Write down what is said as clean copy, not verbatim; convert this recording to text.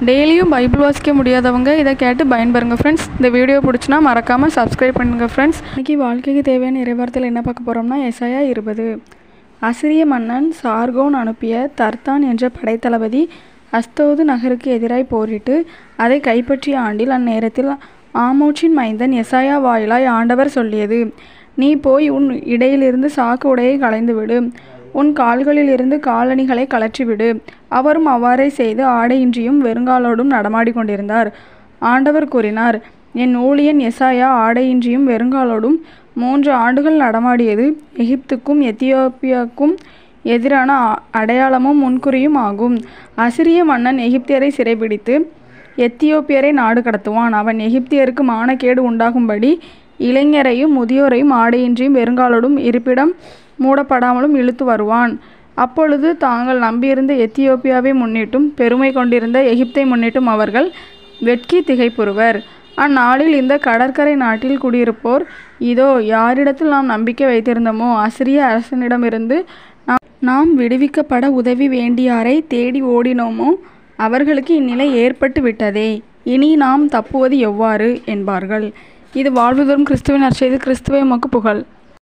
டெய்லியும் பைபிள் வாசிக்க முடியாதவங்க இதை கேட்டு பயன்பெறுங்க ஃப்ரெண்ட்ஸ். இந்த வீடியோ பிடிச்சினா மறக்காமல் சப்ஸ்கிரைப் பண்ணுங்கள் ஃப்ரெண்ட்ஸ். இன்றைக்கி வாழ்க்கைக்கு தேவையான இறைவார்த்தையில் என்ன பார்க்க போகிறோம்னா எசாயா 20. அசிரிய மன்னன் சார்கோன் அனுப்பிய தர்தான் என்ற படைத்தளபதி அஸ்தோது நகருக்கு எதிராய் போரிட்டு அதை கைப்பற்றிய ஆண்டில் அந்நேரத்தில் ஆமோச்சின் மைந்தன் எசாயா வாயிலாய் ஆண்டவர் சொல்லியது: நீ போய் உன் இடையிலிருந்து சாக்கு உடையை களைந்துவிடு, உன் கால்களிலிருந்து காலணிகளை கழற்றிவிடு. அவரும் அவ்வாறே செய்து ஆடையின்றியும் வெறுங்காலோடும் நடமாடி கொண்டிருந்தார். ஆண்டவர் கூறினார்: என் ஊழியன் எசாயா ஆடையின்றியும் வெறுங்காலோடும் 3 ஆண்டுகள் நடமாடியது எகிப்துக்கும் எத்தியோப்பியாவுக்கும் எதிரான அடையாளமும் முன்குறியும் ஆகும். அசிரிய மன்னன் எகிப்தியரை சிறைபிடித்து எத்தியோப்பியரை நாடு கடத்துவான். அவன் எகிப்தியருக்கு மானக்கேடு உண்டாகும்படி இளைஞரையும் முதியோரையும் ஆடையின்றியும் வெறுங்காலோடும் இருப்பிடம் மூடப்படாமலும் இழுத்து வருவான். அப்பொழுது தாங்கள் நம்பியிருந்த எத்தியோப்பியாவை முன்னிட்டும் பெருமை கொண்டிருந்த எகிப்தை முன்னிட்டும் அவர்கள் வெட்கி திகைப்புறுவர். அந்நாளில் இந்த கடற்கரை நாட்டில் குடியிருப்போர், இதோ யாரிடத்தில் நாம் நம்பிக்கை வைத்திருந்தோமோ அசிரிய அரசனிடமிருந்து நாம் விடுவிக்கப்பட உதவி வேண்டியாரை தேடி ஓடினோமோ அவர்களுக்கு இந்நிலை ஏற்பட்டு விட்டதே, இனி நாம் தப்புவது எவ்வாறு என்பார்கள். இது வாழ்வு தரும் கிறிஸ்துவின் நற்செய்தி. கிறிஸ்துவே உமக்கு புகழ்.